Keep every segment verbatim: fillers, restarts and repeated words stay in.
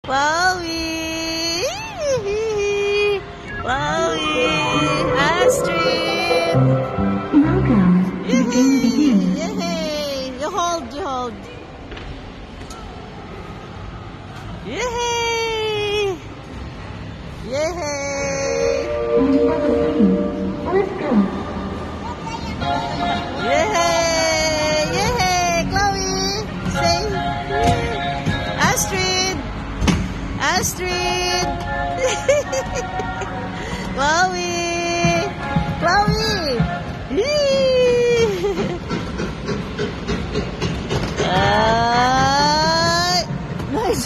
Chloe! Chloe! Astrid! Welcome. The game begins. Yay! You hold, you hold. Yay! Yay! Let's go. Yay! Yay! Chloe! Say Astrid! Astrid! Chloe! Chloe! Yee! Ay! Nice!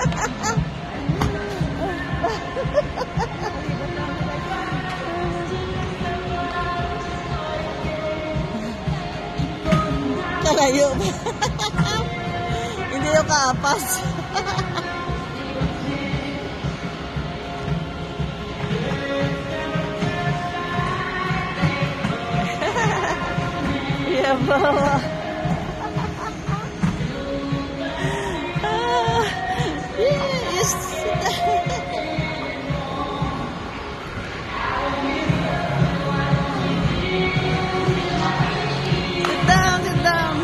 Kalayo pa. Hindi yung kaapas. Yeah, bawa. Ah, yes. Sit down, sit down.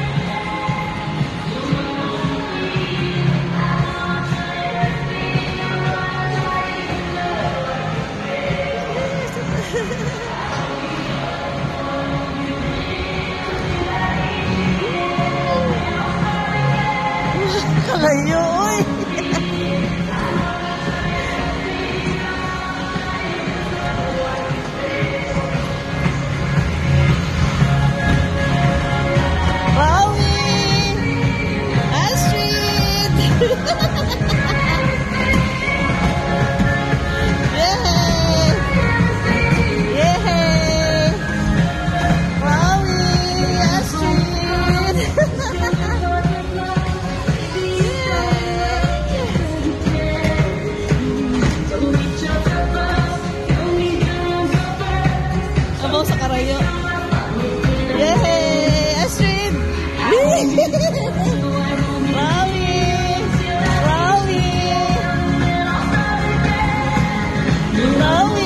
Kalayo, oy. Chloe! Astrid! Yay! Yay! Chloe! Astrid! Sabaw sa karayo. Yay! Astrid! Chloe! Chloe! Chloe!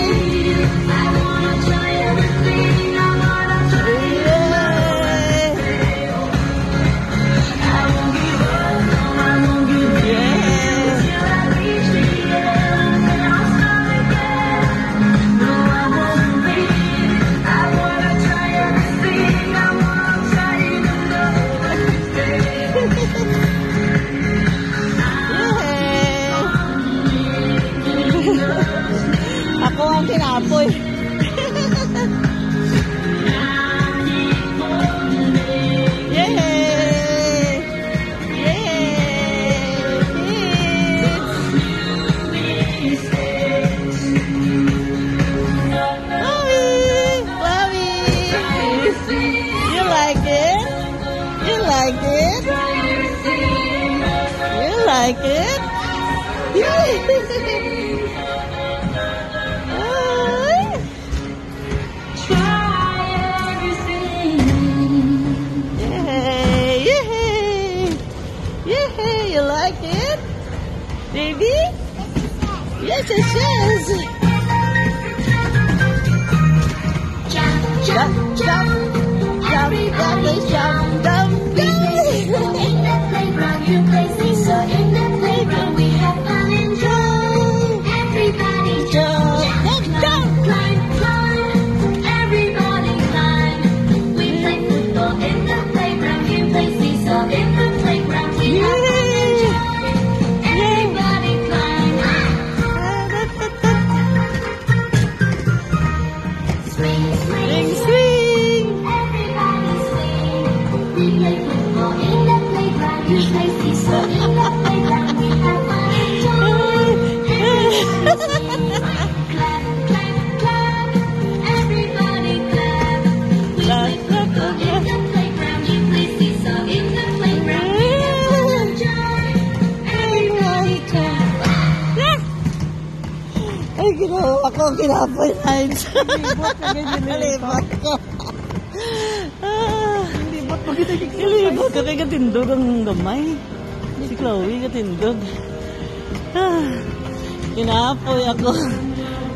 Ako ang kinapoy. Yay! Chloe! Chloe! You like it? You like it? You like it? Yay! Yay! Yay! You like it? Baby? Yes, it says. Jump, jump, jump. Everybody jump, jump, jump. In the playground, you play seesaw. In the playground, we have fun and joy. Everybody jump, Jump, jump. climb, climb. Everybody climb. We play football in the playground. You play seesaw in the playground. We have fun and joy. Everybody climb. Swing, Swing, swing, swing. everybody swing. We play football in the playground. You play seesaw in the playground. We have fun and joy. Clap, clap, clap. Everybody clap. We play football in the playground. You play seesaw in the playground. We have fun and joy. Everybody clap. Ay, ginawa ako, kinapoy na yun. Kalibot ko. Ah, Libot mo kita. kalibot ko kay katindog ang gamay. Si Chloe katindog. Kinapoy ako.